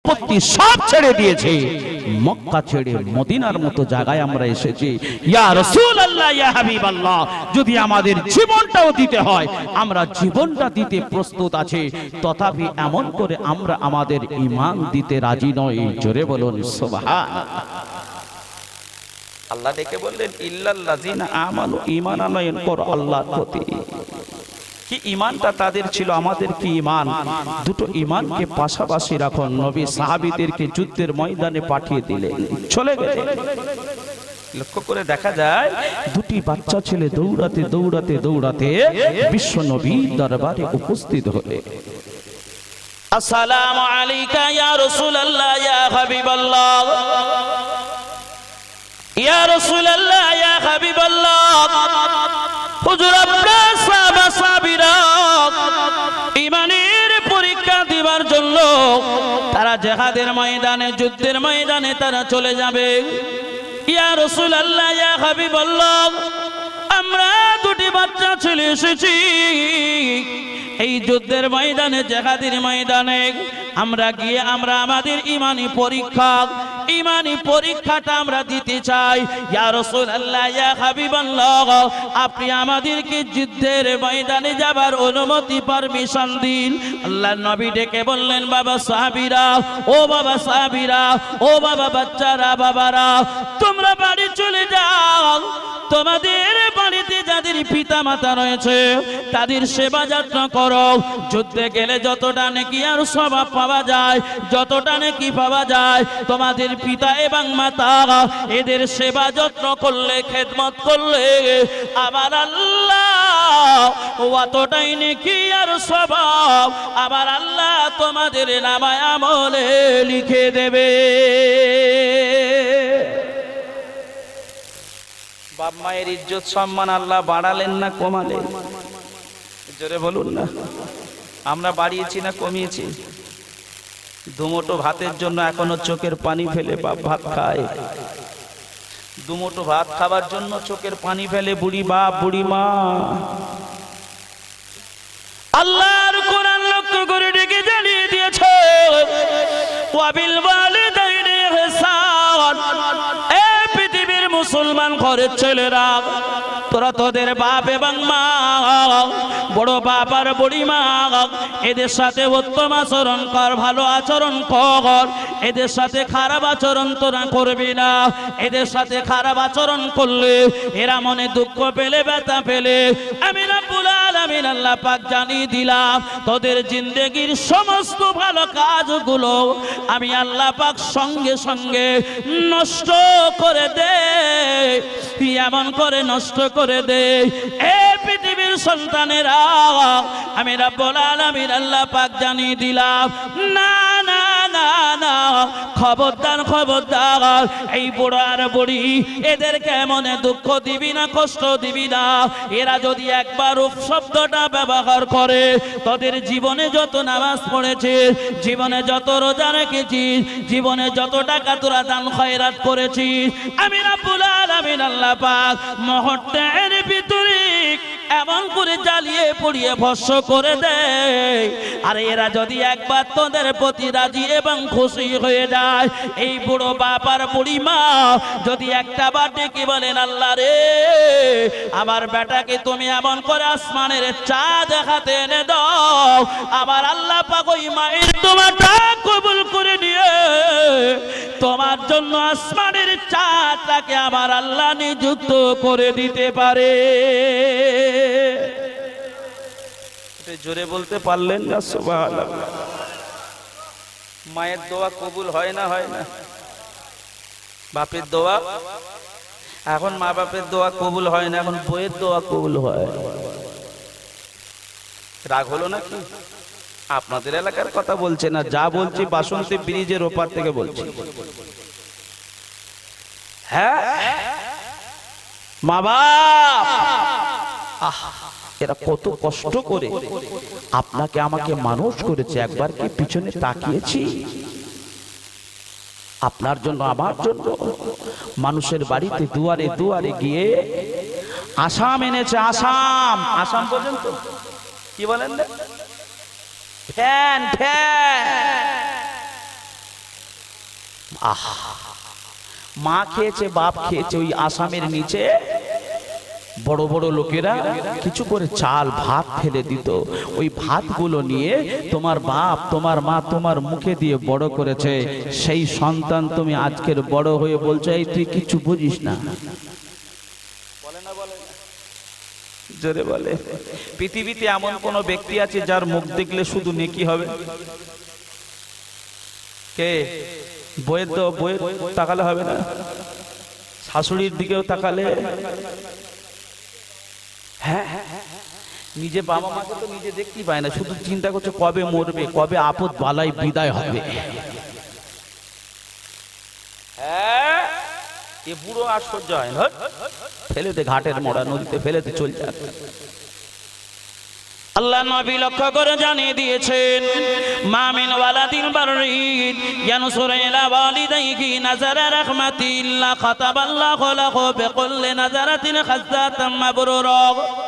সম্পত্তি সব ছেড়ে দিয়েছে, মক্কা ছেড়ে মদিনার মতো জায়গায় আমরা এসেছি। ইয়া রাসূলুল্লাহ, ইয়া হাবিবাল্লাহ, যদি আমাদের জীবনটাও দিতে হয় আমরা জীবনটা দিতে প্রস্তুত আছি, তথাপি এমন করে আমরা আমাদের ঈমান দিতে রাজি নই। জোরে বলুন সুবহানাল্লাহ। আল্লাহ ডেকে বললেন ইল্লাল্লাযিনা আমানু, ঈমান আনয়ন করো আল্লাহর প্রতি। কি ঈমানটা তাদের ছিল, আমাদের কি ঈমান? দুটো ঈমানকে পাশাপাশি রাখুন। নবী সাহাবীদেরকে যুদ্ধের ময়দানে পাঠিয়ে দিলেন, চলে গেলেন। লক্ষ্য করে দেখা যায় দুটি বাচ্চা ছেলে দৌড়াতে দৌড়াতে দৌড়াতে বিশ্ব নবীর দরবারে উপস্থিত হলে, আসসালামু আলাইকা ইয়া রাসূলুল্লাহ, ইয়া হাবিবাল্লাহ, ইয়া রাসূলুল্লাহ, ইয়া হাবিবাল্লাহ। হুজুর আপনার সাহাবা সাহাবীরা ঈমানের পরীক্ষা দিবার জন্য তারা জিহাদের ময়দানে, যুদ্ধের ময়দানে তারা চলে যাবে। ইয়া রাসূলুল্লাহ, ইয়া হাবিবাল্লাহ, আমরা দুটি বাচ্চা ছেলে এসেছি এই যুদ্ধের ময়দানে, জিহাদের ময়দানে আমরা গিয়ে আমরা আমাদের ঈমানি পরীক্ষাটা আমরা দিতে চাই। ইয়া রাসূলুল্লাহ, ইয়া হাবিবাল্লাহ, আপনি আমাদেরকে যুদ্ধের ময়দানে যাবার অনুমতি, পারমিশন দিন। আল্লাহর নবী ডেকে বললেন, বাবা সাহাবীরা, ও বাবা সাহাবীরা, ও বাবা বাচ্চারা, বাবারা, তোমরা বাড়ি চলে যাও। তোমাদের বাড়িতে যাদের পিতা মাতা রয়েছে তাদের সেবা যত্ন করো। যুদ্ধে গেলে যতটা নেকি আর সওয়াব পাওয়া যায়, যতটা নেকি পাওয়া যায়, তোমাদের পিতা এবং মাতা এদের সেবা যত্ন করলে, খেদমত করলে আমার আল্লাহ অতটাই নেকি আর সওয়াব আমার আল্লাহ তোমাদের নামায় আমলে লিখে দেবে। বাপ মায়ের ইজ্জত সম্মান আল্লাহ বাড়ালেন না কমালেন? জোরে বলুন না। আমরা বাড়িয়েছি না কমিয়েছি? দুমুঠো ভাতের জন্য এখনো চোখের পানি ফেলে বাপ ভাত খায়। দুমুঠো ভাত খাবার জন্য চোখের পানি ফেলে বুড়ি বাপ বুড়ি মা। আল্লাহর কোরআন লক্ষ্য করে ডেকে জানিয়ে দিয়েছে, ওয়াবিল ওয়ালিদাইনি ইহসান। এ পৃথিবীর মুসলমান ঘরের ছেলেরা, তোরা তোদের বাপ এবং মা, বড় বাপ আর বুড়ি মা, এদের সাথে উত্তম আচরণ কর, ভালো আচরণ কর। এদের সাথে খারাপ আচরণ তোরা করবি না। এদের সাথে খারাপ আচরণ করলে এরা মনে দুঃখ পেলে, ব্যথা পেলে, আমি রব্বুল আলামিন আল্লাহ পাক জানিয়ে দিলাম তোদের জিন্দেগির সমস্ত ভালো কাজগুলো আমি আল্লাহ পাক সঙ্গে সঙ্গে নষ্ট করে দে। এমন করে নষ্ট করে দে এ পৃথিবীর সন্তানেরা, আমি রব্বুল আলামিন আল্লাহ পাক জানিয়ে দিলাম, না না না না, খবরদার খবরদার, এই বুড়ো আর বুড়ি এদেরকে মনে দুঃখ দিবি না, কষ্ট দিবি না। এরা যদি একবার উফ শব্দটা ব্যবহার করে, তোদের জীবনে যত নামাজ পড়েছিস, জীবনে যত রোজা রেখেছিস, জীবনে যত টাকা তোরা দান খয়রাত করেছিস, আমি রব্বুল আলামিন আল্লাহ পাক মুহূর্তের ভিতরে এমন করে জ্বালিয়ে পুড়িয়ে ভস্ম করে দেয়। আর এরা যদি একবার তোদের প্রতি রাজি এবং খুশি হয়ে যায়, এই বুড়ো বাপ আর বুড়ি মা যদি একটা বার ডেকে বলেন, আল্লাহ রে আমার বেটাকে তুমি এমন করে আসমানের চাঁদ দেখাতে এনে দাও, আমার আল্লাহ পাক ওই মায়ের তোমারটা কবুল করে নিয়ে তোমার জন্য আসমানের চাঁদটাকে আমার আল্লাহ নিযুক্ত করে দিতে পারে। জোরে বলতে পারলেন না সুবহানাল্লাহ? মায়ের দোয়া কবুল হয় না, হয় না? বাপের দোয়া, এখন মা বাপের দোয়া কবুল হয় না, এখন বইয়ের দোয়া কবুল হয়। রাগ হলো নাকি? আপনাদের এলাকার কথা বলছে না, যা বলছি বাসন্তী ব্রিজের ওপার থেকে বলছি। হ্যাঁ, মা বাপ এরা কত কষ্ট করে আপনাকে আমাকে মানুষ করেছে, একবার কি পিছনে তাকিয়েছি? আপনার জন্য আমার জন্য মানুষের বাড়িতে দুয়ারে দুয়ারে গিয়ে আসাম এনেছে, আসাম, আসাম পর্যন্ত কি বলেন, ফ্যান ফ্যান আহা, মা খেয়েছে বাপ খেয়েছে, ওই আসামের নিচে বড় বড় লোকেরা কিছু করে চাল ভাত ফেলে দিত, ওই ভাতগুলো নিয়ে তোমার বাপ তোমার মা তোমার মুখে দিয়ে বড় করেছে, সেই সন্তান তুমি আজকের বড় হয়ে বলছো এই তুই কিছু বুঝিস না। বলে না বলে জোরে বলে। পৃথিবীতে এমন কোন ব্যক্তি আছে যার মুখ দেখলে শুধু নেকি হবে? কে? বইয়ের তো বইয়ের তাকালে হবে না, শাশুড়ির দিকেও তাকালে, হ্যাঁ নিজে বাবা মাকে তো নিজে দেখতেই পায় না, শুধু চিন্তা করছে কবে মরবে, কবে আপদ বালাই বিদায় হবে। হ্যাঁ এ বুড়ো আর সহ্য হয় না, ফেলে দে ঘাটের মোড়া, নদীতে ফেলে দে চল যাক। আল্লাহ নবী লক্ষ্য করে জানিয়ে দিয়েছেন, মা মিন ওয়ালাদিন বাররিন ইয়ানসুরু ইলা ওয়ালিদাইহি নাযারা রাহমাতিল্লাহ খাতাবাল্লাহু লাহু বিকুল্লি নাযারাতিন খাজ্জাতাম মাবরুরা।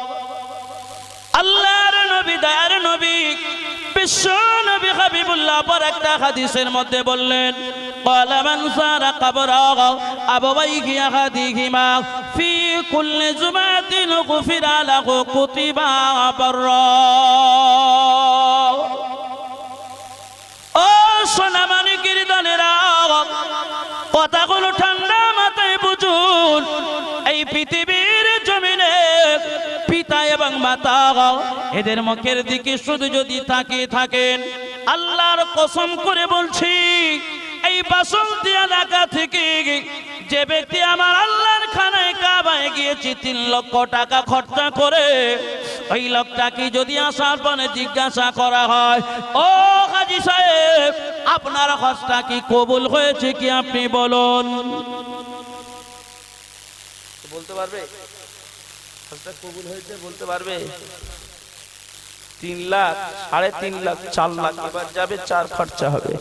আল্লাহর নবী দয়ার নবী বিশ্ব নবী হাবিবুল্লাহ পর একটা হাদিসের মধ্যে বললেন, ক্বালা মান যারা কবরা আবাওয়াইহি আহাদিহিমা ফি কুল্লি জুমাতিন গুফিরা লাহু কুতিবা বাররা। ও সোনামানিকের দলেরা, কথাগুলো ঠান্ডা মাথায় বুঝুন। এই পৃথিবীর জমিনে পিতা এবং মাতা এদের মুখের দিকে শুধু যদি তাকিয়ে থাকেন, আল্লাহর কসম করে বলছি এই বাসন্তী এলাকা থেকে যে ব্যক্তি আমার আল্লাহর খানায় কাবায় গিয়েছে 3 লক্ষ টাকা খরচা করে, ওই লোকটাকে যদি আসার পরে জিজ্ঞাসা করা হয়, ও হাজী সাহেব আপনার হজটা কি কবুল হয়েছে কি আপনি বলুন, বলতে পারবে? হজটা কবুল হয়েছে বলতে পারবে? 3 লাখ, 3.5 লাখ, 4 লাখ, এবার যাবে 4 খরচা হবে।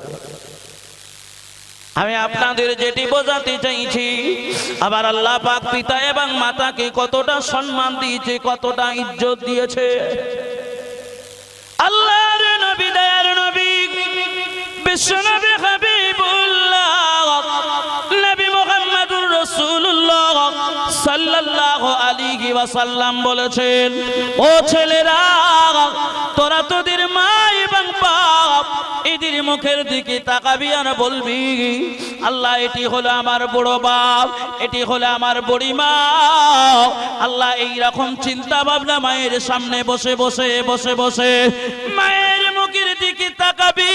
আমি আপনাদের যেটি বোঝাতে চাইছি, আবার আল্লাহ পাক পিতা এবং মাতাকে কতটা সম্মান দিয়েছে, কতটা ইজ্জত দিয়েছে। আল্লাহর নবী দয়ার নবী বিশ্ব নবী হাবিবুল্লাহ নবী মুহাম্মদুর রাসূলুল্লাহ সাল্লাল্লাহু আলাইহি ওয়াসাল্লাম বলেছেন, ও ছেলেরা তোরা তোদের মা এবং বাপ এদের মুখের দিকে তাকাবি আর বলবি, আল্লাহ এটি হলো আমার বড় বাপ, এটি হলো আমার বড়ি মা। আল্লাহ এই রকম চিন্তা ভাবনা মায়ের সামনে বসে বসে বসে বসে মায়ের মুখের দিকে তাকাবি।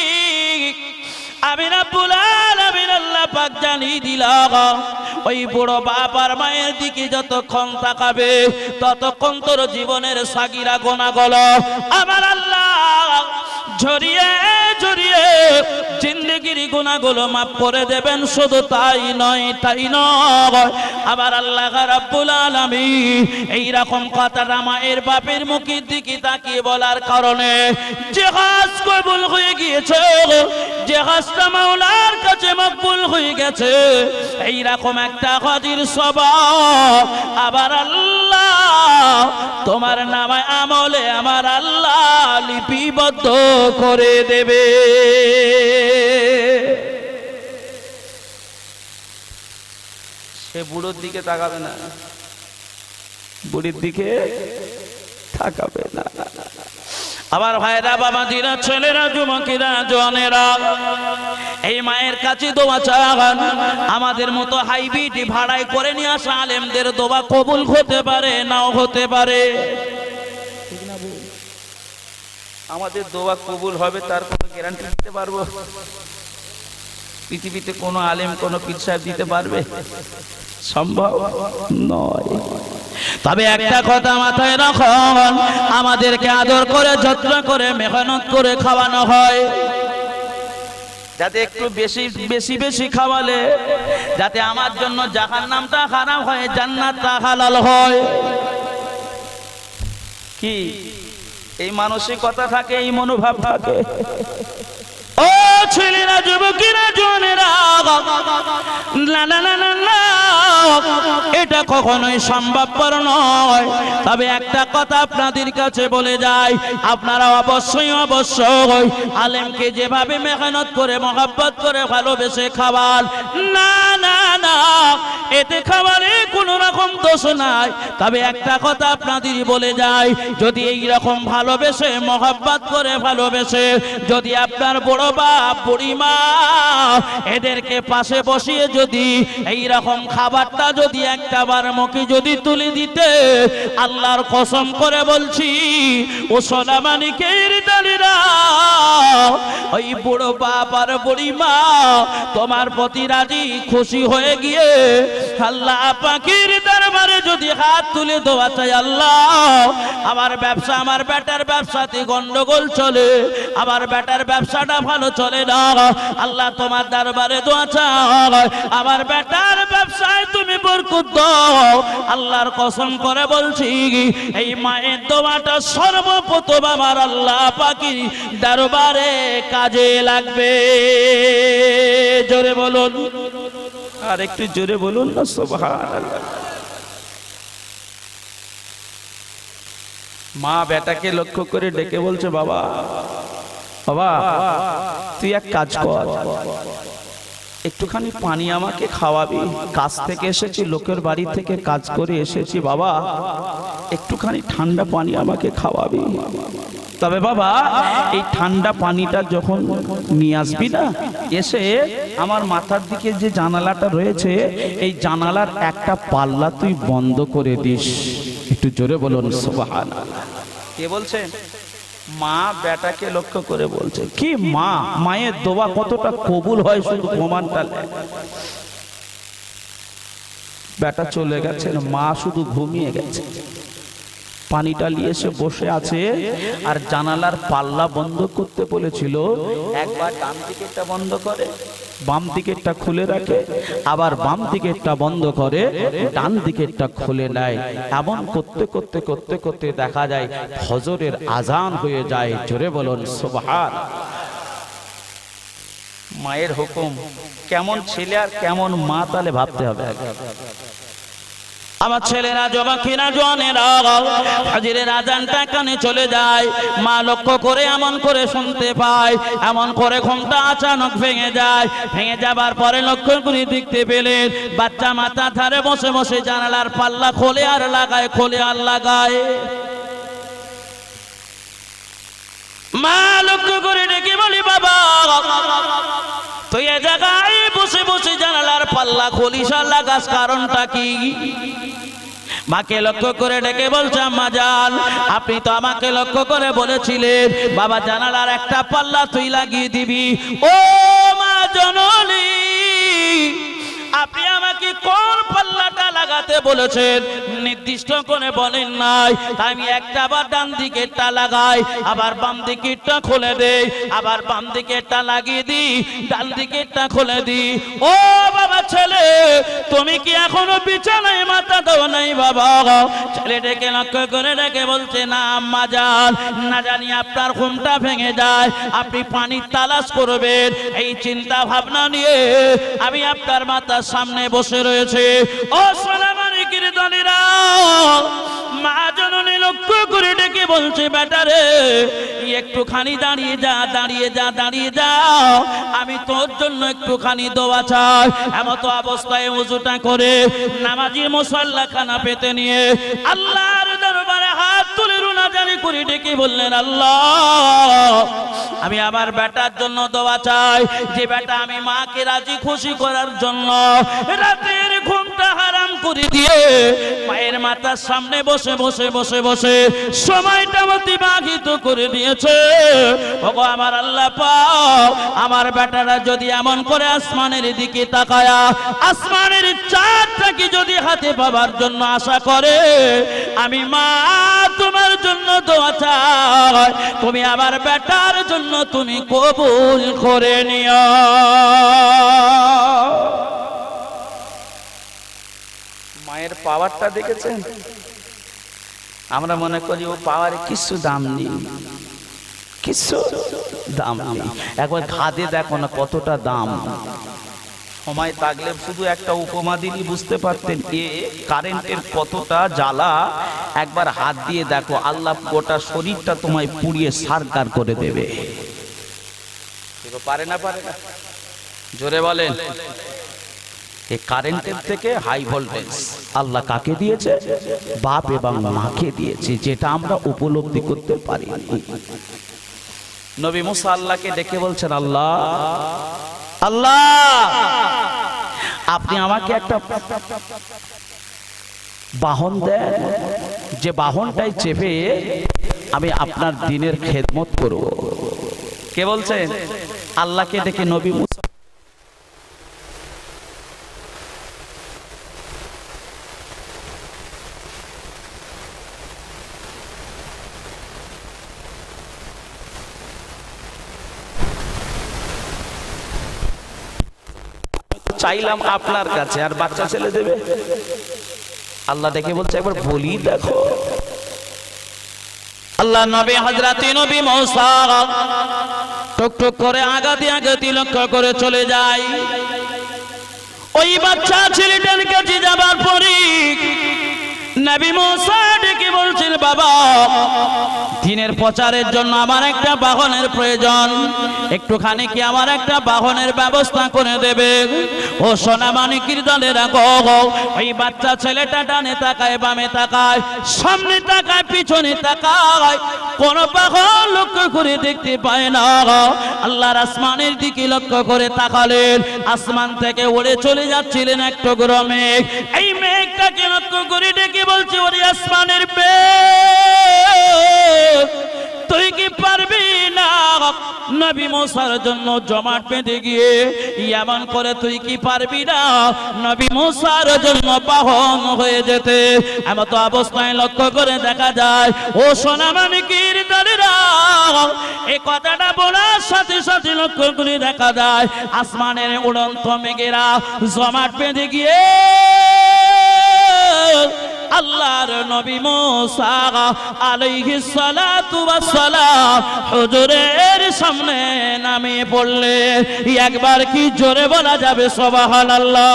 আমি রাব্বুল আলামিন আল্লাহ পাক জানিয়ে দিলাম, ওই বড় বাপ আর মায়ের দিকে যতক্ষণ তাকাবে ততক্ষণ তোর জীবনের সাগিরা গোনাগুলো আমার আল্লাহ ঝরিয়ে ঝরিয়ে জিন্দেগির গুনাহগুলো মাফ করে দেবেন। শুধু তাই নয়, তাই নয়, আবার আল্লাহ রাব্বুল আলামিন এই রকম কথাটা মায়ের বাপের মুখের দিকে তাকিয়ে বলার কারণে যে হজ কবুল হয়ে গিয়েছে, যে হজটা মাওলার কাছে মকবুল হয়ে গেছে, এই রকম একটা হজের সওয়াব আবার আল্লাহ তোমার নামে আমলে আমার আল্লাহ লিপিবদ্ধ করে দেবে। সে বুড়োর দিকে তাকাবে না, বুড়ির দিকে তাকাবে না। আবার ভাইরা বাবাজিরা ছেলেরা যুবকেরা জনেরা এই মায়ের কাছে দোয়া চান। আমাদের মতো হাইবিটি ভাড়ায় করে নিয়ে আসা আলেমদের দোয়া কবুল হতে পারে নাও হতে পারে, আমাদের দোয়া কবুল হবে তার কোনো গ্যারান্টি দিতে পারবো? পৃথিবীতে কোনো আলেম কোনো পীর সাহেব দিতে পারবে? সম্ভব নয়। তবে একটা কথা মাথায় রাখুন, আমাদেরকে আদর করে যত্ন করে মেহনত করে খাওয়ানো হয়, যাতে একটু বেশি বেশি বেশি খাওয়ালে যাতে আমার জন্য জাহান্নামটা হারাম হয়, জান্নাতটা হালাল হয়। কি এই মানসিকতা থাকে, এই মনোভাব থাকে। ও ছেলেরা যুবকেরা জনেরা, না না না না না, এটা কখনোই সম্ভবপর নয়। তবে একটা কথা আপনাদের কাছে বলে যাই, আপনারা অবশ্যই আলেমকে যেভাবে মেহনত করে মহব্বত করে ভালোবেসে খাবার, না না না, এতে খাবারে কোনো রকম দোষ নাই। তবে একটা কথা আপনাদের বলে যাই, যদি এই রকম ভালোবেসে মহব্বত করে ভালোবেসে যদি আপনার বড় বাপ বুড়ি মা এদেরকে পাশে বসিয়ে যদি এই রকম খাবারটা যদি একটাবার মুখে যদি তুলে দিতে, আল্লাহর কসম করে বলছি ও সোনামানিকের দালিরা, ওই বুড়ো বাপ আর বুড়ি মা তোমার প্রতি রাজি খুশি হয়ে গিয়ে আল্লাহ পাকের দরবারে যদি হাত তুলে দোয়া চাই, আল্লাহ আমার ব্যবসা, আমার বেটার ব্যবসাতে গন্ডগোল চলে, আমার বেটার ব্যবসাটা ভালো চলে না, আল্লাহ তোমার দরবারে দোয়া চাই আমার বেটার ব্যবসায় তুমি বরকত দাও। আল্লাহর কসম করে বলছি এই মায়ের দোয়াটা সর্বপ্রথম আমার আল্লাহ পাকের দরবারে কাজে লাগবে। জোরে বলুন, আর একটু জোরে বলুন না সুবহানাল্লাহ। মা বেটাকে লক্ষ্য করে ডেকে বলছে, বাবা বাবা তুই এক কাজ কর, একটুখানি পানি আমাকে খাওয়াবি, কাজ থেকে এসেছি, লোকের বাড়ি থেকে কাজ করে এসেছি, বাবা একটুখানি ঠান্ডা পানি আমাকে খাওয়াবি। তবে বাবা এই ঠান্ডা পানিটা যখন নিয়ে আসবি না, এসে আমার মাথার দিকে যে জানালাটা রয়েছে এই জানালার একটা পাল্লা তুই বন্ধ করে দিস। একটু জোরে বলুন সুবহানাল্লাহ। কে বলছেন? মা বেটাকে লক্ষ্য করে বলছে। কি মা, মায়ের দোয়া কতটা কবুল হয় শুধু প্রমাণটা। বেটা চলে গেছে, মা শুধু ঘুমিয়ে গেছে, পানিটা নিয়ে এসে বসে আছে আর জানালার পাল্লা বন্ধ করতে বলেছিল, একবার ডান দিকেরটা বন্ধ করে বাম দিকেরটা খুলে রাখে, আবার বাম দিকেরটা বন্ধ করে ডান দিকেরটা খুলে নেয়। এমন করতে করতে করতে করতে দেখা যায় ফজরের আজান হয়ে যায়। জোরে বলুন সুবহান। মায়ের হুকুম, কেমন ছেলে আর কেমন মা তাহলে ভাবতে হবে। আমার ছেলেরা জবাকিনা জোয়ানেরা ফজরের আজানটা কানে চলে যায়, মা লক্ষ্য করে এমন করে শুনতে পায়, এমন করে ঘুমটা আচানক ভেঙে যায়। ভেঙে যাবার পরে লক্ষ্য করে দেখতে পেলেন বাচ্চা মাথা ধারে বসে বসে জানালার পাল্লা খোলে আর লাগায়, খোলে আর লাগায়। মা লক্ষ্য করে ডেকে বলি, বাবা তুই এ জায়গায় বসে বসে জানালার পাল্লা খুলিস আর লাগাস, কারণটা কি? মাকে লক্ষ্য করে ডেকে বলছে, আম্মা জান আপনি তো আমাকে লক্ষ্য করে বলেছিলেন বাবা জানালার একটা পাল্লা তুই লাগিয়ে দিবি। ও মা জননী, আপনি আমাকে কোন পাল্লাটা লাগাতে বলেছেন নির্দিষ্ট করে বলেন নাই। আমি একটা আবার ডান দিকেরটা লাগাই, আবার বাম দিকেরটা খুলে দেই, আবার বাম দিকেরটা লাগিয়ে দিই, ডান দিকেরটা খুলে দিই। ও বাবা ছেলে, তুমি কি এখনো বিছানায় মাথা দাও নাই? বাবা ছেলে ডেকে লক্ষ্য করে ডেকে বলছে, না আম্মা জান, না জানি আপনার ঘুমটা ভেঙে যায়, আপনি পানির তালাশ করবেন এই চিন্তা ভাবনা নিয়ে আমি আপনার মাথা সামনে বসে রয়েছে। ও সোনামানিকের দলেরা, মা জননী লক্ষ্য করে ডেকে বলছে, বেটারে একটুখানি দাঁড়িয়ে যা, দাঁড়িয়ে যা, দাঁড়িয়ে যাও, আমি তোর জন্য একটুখানি দোয়া চাই। এমতো অবস্থায় ওযুটা করে নামাজি মুসাল্লাখানা পেতে নিয়ে আল্লাহর দরবারে হাত তুলে রুনাজানি করে ডেকে বললেন, আল্লাহ আমি আমার বেটার জন্য দোয়া চাই, যে বেটা আমি মাকে রাজি খুশি করার জন্য রাতের ঘুমটা হারাম করে দিয়ে মায়ের মাথার সামনে বসে বসে বসে বসে সময়টা অতিবাহিত করে দিয়েছে। ওগো আমার আল্লাহ পাক, আমার বেটারা যদি এমন করে আসমানের দিকে তাকায়া আসমানের চাঁদটাকে যদি হাতে পাবার জন্য আশা করে, আমি মা তোমার জন্য দোয়া চাই, তুমি আমার বেটার জন্য তুমি কবুল করে নিও। মায়ের পাওয়ারটা দেখেছেন? আমরা মনে করি ও পাওয়ারে কিছু দাম নেই, কিছু দাম নেই। একবার খাদে দেখো না কতটা দাম। সময় থাকলে শুধু একটা উপমা দিনই বুঝতে পারতেন এ কারেন্টের কতটা জ্বালা। একবার হাত দিয়ে দেখো, আল্লাহ গোটা শরীরটা তোমায় পুড়িয়ে সারকার করে দেবে। পারে না? পারে না? জোরে বলেন। এই কারেন্টের থেকে হাই ভোল্টেজ আল্লাহ কাকে দিয়েছে? বাপ এবং মাকে দিয়েছে, যেটা আমরা উপলব্ধি করতে পারি। নবী মুসা আল্লাহকে ডেকে বলছেন, আল্লাহ আল্লাহ আপনি আমাকে একটা বাহন দেন, যে বাহনটাই চেপে আমি আপনার দ্বীনের খেদমত করব। কে বলছেন? আল্লাহকে ডেকে নবী মুসা চাইলাম আপনার কাছে, আর বাচ্চা ছেলে দেবে? আল্লাহ দেখে বলছে একবার বলি দেখো। আল্লাহ নবী হযরত নবী মুসা টুক টুক করে আগাতি আগাতি লক্ষ্য করে চলে যায়। ওই বাচ্চা ছেলেটার কাছে যাবার পরে নবী মুসা ডেকে বলছেন, বাবা দ্বীনের প্রচারের জন্য আমার একটা বাহনের প্রয়োজন, একটুখানি কি আমার একটা বাহনের ব্যবস্থা করে দেবে? ও সোনামানিকের দলেরা গো, ওই বাচ্চা ছেলেটা ডানে তাকায়, বামে তাকায়, সামনে তাকায়, পিছনে তাকায়, কোন বাহন লক্ষ্য করে দেখতে পায় না। আল্লাহর আসমানের দিকে লক্ষ্য করে তাকালেন, আসমান থেকে উড়ে চলে যাচ্ছিলেন এক টুকরো মেঘ। এই মেঘটাকে লক্ষ্য করে ডেকে বলছে, ওরে আসমানের মেঘ, তুই কি পারবি না নবী মুসার জন্য জমাট বেঁধে গিয়ে এমন করে? তুই কি পারবি না নবী মুসার জন্য বাহন হয়ে যেতে? এমত অবস্থায় লক্ষ্য করে দেখা যায়, ও সোনামানিকের দলেরা, এই কথাটা বলার সাথে সাথে লক্ষ্য করে দেখা যায় আসমানের উড়ন্ত মেঘেরা জমাট বেঁধে গিয়ে আল্লাহর নবী মুসা আলাইহিস সালাতু ওয়াস সালাম হুজুরের সামনে নামিয়ে পড়লে। একবার কি জোরে বলা যাবে সুবহানাল্লাহ?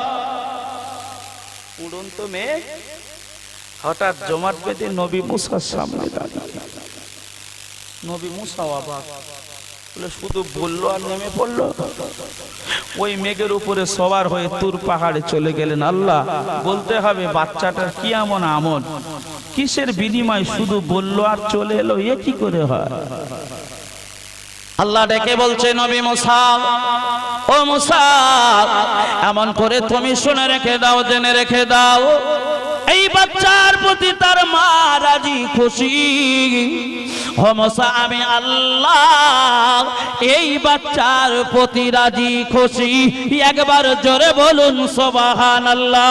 উড়ন্ত মেঘ হঠাৎ জমাট বেঁধে নবী মুসার সামনে দাঁড়িয়ে। নবী মুসা অবাক, বলে শুধু বললো আর নেমে পড়লো? ওই মেঘের উপরে সবার হয়ে তুর পাহাড়ে চলে গেলেন। আল্লাহ বলতে হবে বাচ্চাটার কি এমন আমল, কিসের বিনিময় শুধু বললো আর চলে এলো? এ কি করে হয়? আল্লাহ ডেকে বলছে, নবী মুসা, ও মুসা, এমন করে তুমি শুনে রেখে দাও, জেনে রেখে দাও, এই বাচ্চার প্রতি তার মা রাজি খুশি। ও মুসা, আমি আল্লাহ এই বাচ্চার প্রতি রাজি খুশি। একবার জোরে বলুন সুবহানাল্লাহ।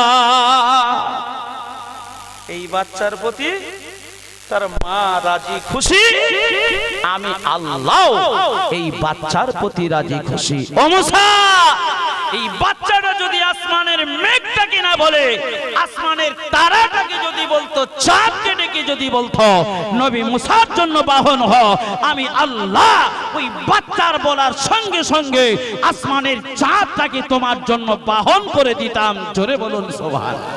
এই বাচ্চার প্রতি তার মা রাজি খুশি, আমি আল্লাহ এই বাচ্চার প্রতি রাজি খুশি। ও মুসা, এই বাচ্চাটা যদি আসমানের মেঘটাকে না বলে, আসমানের তারাটাকে যদি বলতো, চাঁদকে ডেকে যদি বলতো নবী মুসার জন্য বাহন হ, আমি আল্লাহ ওই বাচ্চার বলার সঙ্গে সঙ্গে আসমানের চাঁদটাকে তোমার জন্য বাহন করে দিতাম। জোরে বলুন সুবহানাল্লাহ।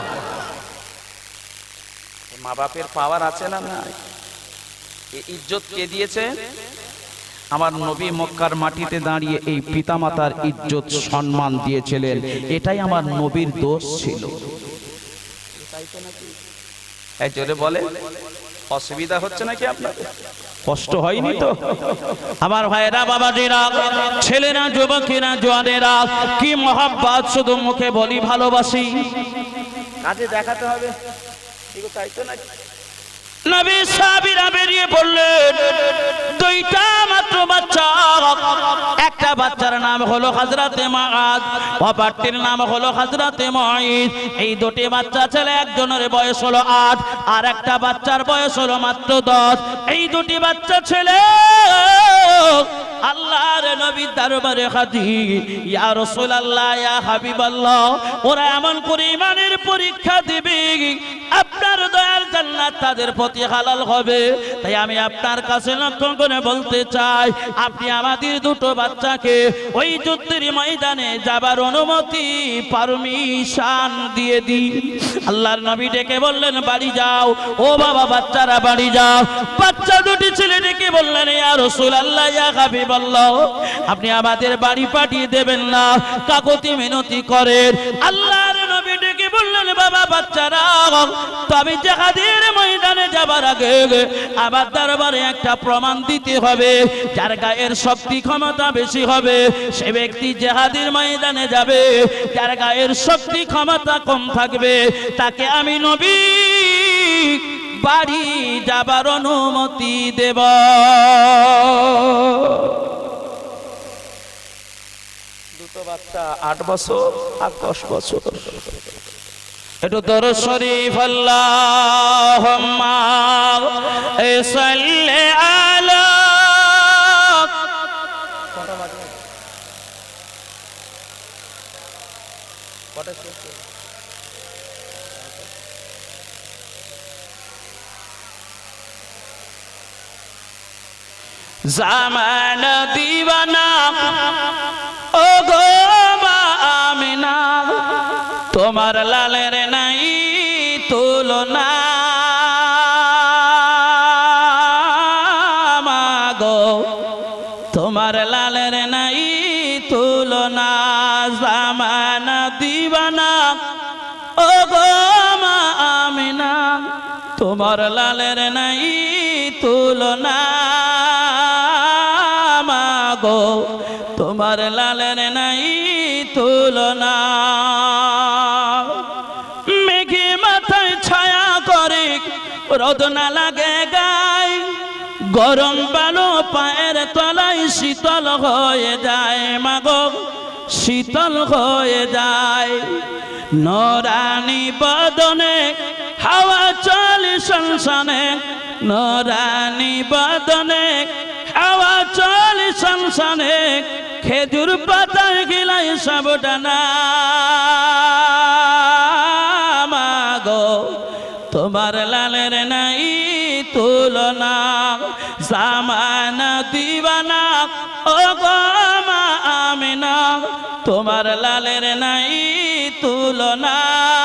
মা বাপের পাওয়ার আছে না? না। এই ইজ্জত কে দিয়েছে? আমার নবী মক্কার মাটিতে দাঁড়িয়ে এই পিতামাতার ইজ্জত সম্মান দিয়েছিলেন। এটাই আমার নবীর দোষ ছিল। এই জোরে বলে, অসুবিধা হচ্ছে নাকি আপনাদের? কষ্ট হয়নি তো? আমার ভাইরা, বাবাজিরা, ছেলেরা, যুবকেরা, জওয়ানেরা, কি মহব্বত! শুধু মুখে বলি ভালোবাসি, কাজে দেখাতে হবে। তাই তো নাকি? নবী সাহাবীরা বেরিয়ে পড়লেন। দুইটা মাত্র বাচ্চা, একটা বাচ্চার নাম হলো হযরতে মুআদ, অপরটির নাম হলো হযরতে মুঈদ। এই দুটি বাচ্চা ছেলে, একজনের বয়স হলো 8 আর একটা বাচ্চার বয়স হলো মাত্র 10। এই দুটি বাচ্চা ছেলে আল্লাহর নবীর দরবারে হাজির। ইয়া রাসূলুল্লাহ, ইয়া হাবিবাল্লাহ, ওরা এমন করে ঈমানের পরীক্ষা দিবে আপনার দয়ার জান্নাত তাদের প্রতি হালাল হবে। তাই আমি আপনার কাছে লক্ষ্য করে বলতে চাই, আপনি আমাদের দুটো বাচ্চাকে ওই যুদ্ধের ময়দানে যাবার অনুমতি পারমিশন দিয়ে দিন। আল্লাহর নবী ডেকে বললেন, বাড়ি যাও। ও বাবা, বাচ্চারা বাড়ি যাও। বাচ্চা দুটি ছেলে ডেকে বললেন, ইয়া রাসূলুল্লাহ, ইয়া হাবিবাল্লাহ, আপনি আমাদের বাড়ি পাঠিয়ে দেবেন না, কাকুতি মিনতি করেন। আল্লাহর নবী ডেকে বললেন, বাবা বাচ্চারা, তবে জিহাদের ময়দানে যাবার আগে আবার দরবারে একটা প্রমাণ দিতে হবে। যার গায়ের শক্তি ক্ষমতা বেশি হবে সে ব্যক্তি জিহাদের ময়দানে যাবে, যার গায়ের শক্তি ক্ষমতা কম থাকবে তাকে আমি নবী বাড়ি যাবার অনুমতি দেব। দুটো বাচ্চা 8 বছর আর 10 বছর। একটু দরুদ শরীফ আল্লাহুম্মা সাল্লি আলা জামান দিওয়ানা ও গো মা আমিনা, তোমার লালের নাই তুলনা, মাগো তোমার লালের নাই তুলনা। জামান দিওয়ানা ও গো মা আমিনা, তোমার লালের নাই তুলনা, মাগো তোমার লালের নাই তুলনা। মেঘে মাথায় ছায়া করে রোদ না লাগে গায়, গরম বালু পায়ের তলায় শীতল হয়ে যায়, মাগো শীতল হয়ে যায়। নরানি বদনে হাওয়া চলে সংসানে, নরানি বদনে হাওয়া চলে সংসানে, খেজুর পাতার গিলাই সাবটানা, মাগো তোমার লালের নাই তুলনা। জামানা দিওয়ানা ও গো মা আমিনা, তোমার লালের নাই তুলনা,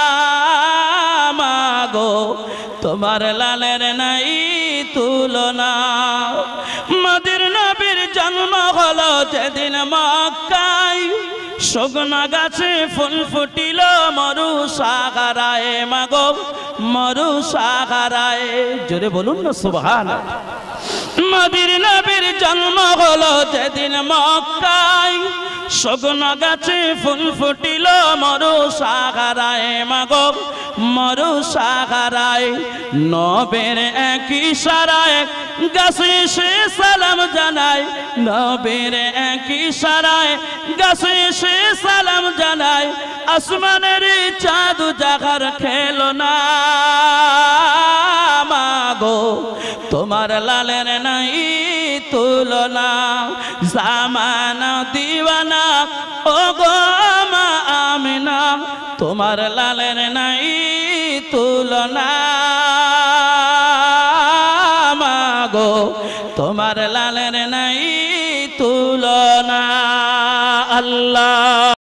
মাগো তোমার লালের নাই তুলনা। মদির নবীর জন্ম হলো যেদিন মক্কায়, শুকনো গাছে ফুল ফুটিল মরু সাগরায়, মাগো মরু সাগরায়। জোরে বলুন না সুবহানাল্লাহ। মদির নবীর জন্ম হলো যেদিন মক্কায়, শুকনো গাছে ফুল ফুটিল মরু সাগরায়, মাগো মরু সাগরায়। নবীর এক ইশারায় গাছে সে সালাম জানায়, নবীর এক ইশারায় গাছে সে সালাম জানায়। আসমানের চাঁদ জাগার খেলো না, মাগো তোমার লালের নাই তুলনা। জামানা দিওয়ানা ও গো মা আমিনা, তোমার লালের নাই তুলনা, মাগো তোমার লালের নাই তুলনা। আল্লাহ।